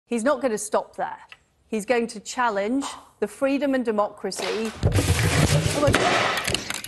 He's not going to stop there. He's going to challenge the freedom and democracy. Oh my God.